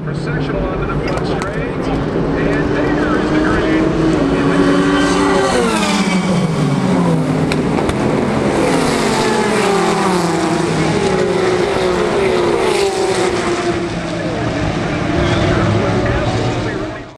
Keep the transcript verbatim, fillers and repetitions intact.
upper sectional onto the front straight. And there